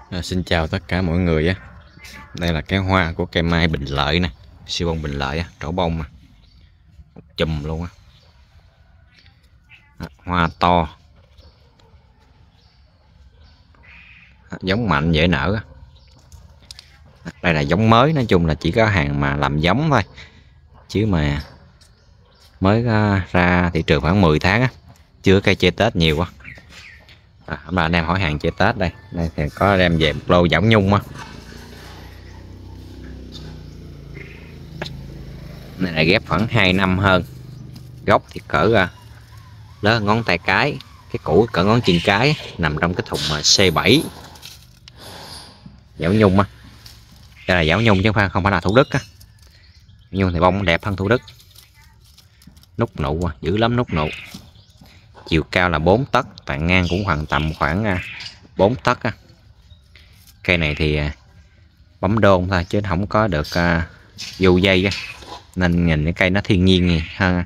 Xin chào tất cả mọi người á. Đây là cái hoa của cây mai Bình Lợi nè, siêu bông Bình Lợi á, trổ bông á, một chùm luôn á. Hoa to, giống mạnh dễ nở á. Đây là giống mới, nói chung là chỉ có hàng mà làm giống thôi, chứ mà mới ra thị trường khoảng 10 tháng á, chưa cây chơi Tết nhiều quá. Hôm nay anh em hỏi hàng chơi Tết đây thì có đem về một lô Giảo Nhung á. Này là ghép khoảng 2 năm hơn, gốc thì cỡ lớn ngón tay cái củ cỡ ngón chân cái, nằm trong cái thùng C7 Giảo Nhung á. Đây là Giảo Nhung chứ không phải là Thủ Đức á. Nhung thì bông đẹp hơn Thủ Đức. Nút nụ dữ lắm, nút nụ. Chiều cao là 4 tấc, tàn ngang cũng tầm khoảng 4 tấc á. Cây này thì bấm đôn thôi chứ không có được vô dây á, nên nhìn cái cây nó thiên nhiên hơn.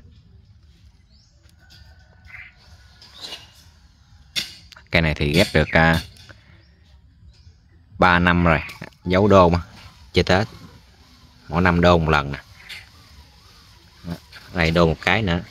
Cây này thì ghép được 3 năm rồi, dấu đôn chơi Tết, mỗi năm đôn một lần nè. Đây đôn một cái nữa.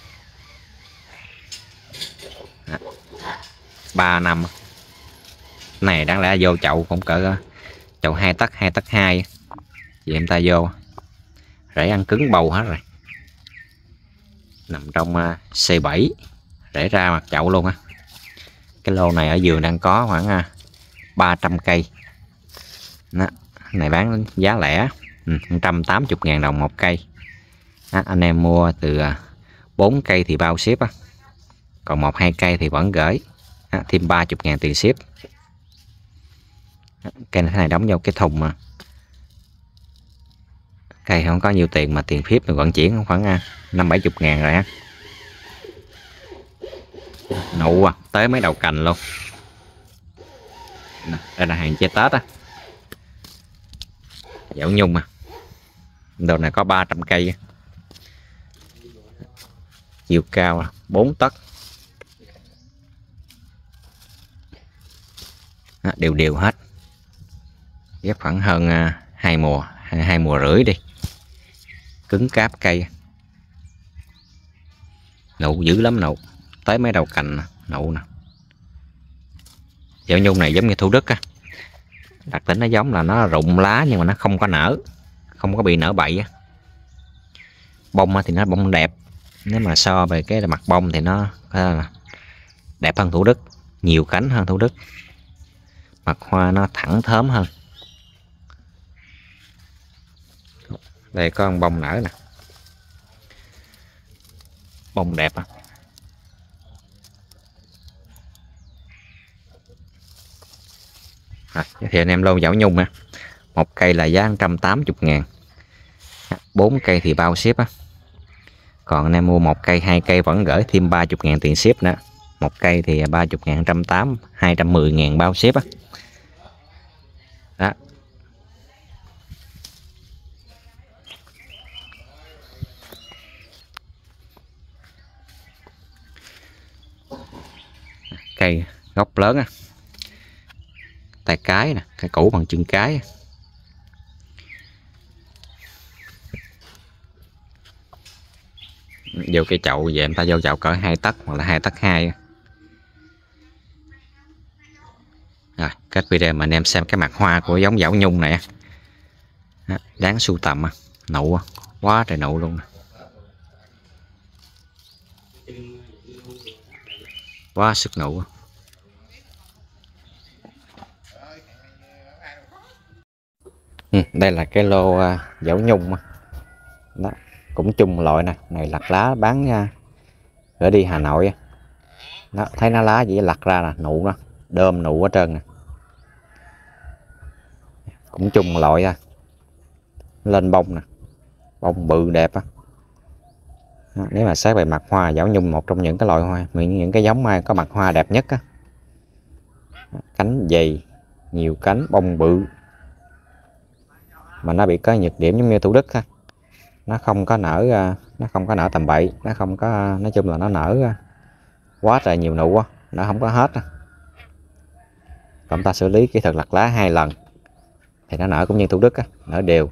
3 năm này đáng lẽ vô chậu cũng cỡ chậu 2 tấc 2 tấc 2 vậy em ta vô rễ ăn cứng bầu hết rồi, nằm trong C7, rễ ra mặt chậu luôn á. Cái lô này ở vườn đang có khoảng 300 cây đó. Này bán giá lẻ 180.000 đồng một cây đó. Anh em mua từ 4 cây thì bao ship á, còn 1-2 cây thì vẫn gửi đó, thêm 30.000 tiền ship. Cây này đóng vào cái thùng mà cây không có nhiều tiền mà tiền ship vận chuyển khoảng 50-70 ngàn rồi á. Nụ tới mấy đầu cành luôn. Đây là hàng chơi Tết á, Giảo Nhung đồ này có 300 cây, chiều cao 4 tấc, đều đều hết, ghép khoảng hơn 2 mùa 2 mùa rưỡi đi, cứng cáp cây. Nụ dữ lắm, nụ tới mấy đầu cành nụ nè. Giảo Nhung này giống như Thủ Đức á, đặc tính nó giống là nó rụng lá nhưng mà nó không có nở, không có bị nở bậy á. Bông thì nó bông đẹp, nếu mà so về cái mặt bông thì nó đẹp hơn Thủ Đức, nhiều cánh hơn Thủ Đức, mặt hoa nó thẳng thớm hơn. Đây có con bông nở nè, bông đẹp á. Thì anh em lô Giảo Nhung một cây là giá 180.000, 4 cây thì bao ship á. Còn anh em mua 1 cây 2 cây vẫn gửi thêm 30.000 tiền ship nữa. 1 cây thì 30.000, 180, 210.000 bao ship á. Đó. Cây gốc lớn tay cái nè, cái củ bằng chân cái. Vô cái chậu về em ta vô chậu cỡ 2 tấc hoặc là 2 tấc 2. Rồi kết video mà anh em xem cái mặt hoa của giống Giảo Nhung này đáng sưu tầm. Nụ quá trời nụ luôn, quá sức nụ. Đây là cái lô Giảo Nhung đó, cũng chung loại nè. Này lặt lá bán gửi đi Hà Nội đó, thấy nó lá chỉ lặt ra nè, nụ nó đơm nụ hết trơn nè, cũng chung loại lên bông nè, bông bự đẹp á. Nếu mà xét về mặt hoa, Giảo Nhung một trong những cái loại hoa, những cái giống mai có mặt hoa đẹp nhất á. Cánh dày, nhiều cánh, bông bự, mà nó bị có nhược điểm giống như Thủ Đức nó không có nở tầm bậy, nó không có, nói chung là nó nở quá trời nhiều nụ nó không có hết Còn ta xử lý kỹ thuật lặt lá 2 lần thì nó nở cũng như Thủ Đức á, nở đều.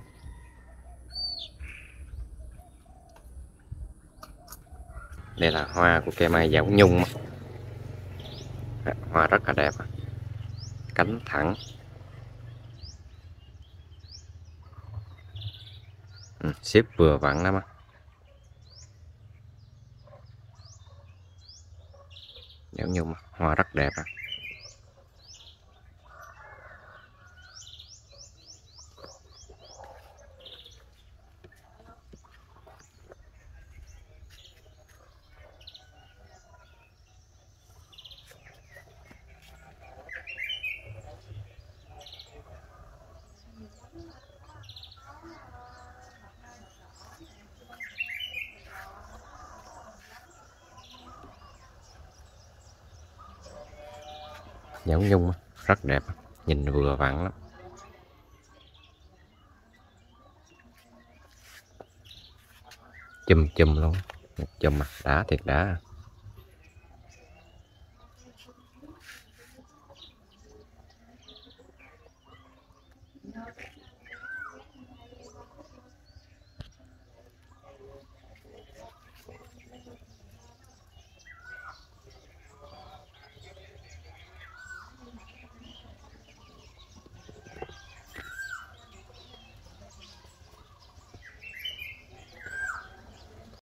Đây là hoa của cây mai Dão Nhung, hoa rất là đẹp, cánh thẳng, xếp vừa vặn lắm. Dão Nhung hoa rất đẹp. Dão Nhung rất đẹp, nhìn vừa vặn lắm. Chùm chùm luôn, một chùm đã thiệt đã.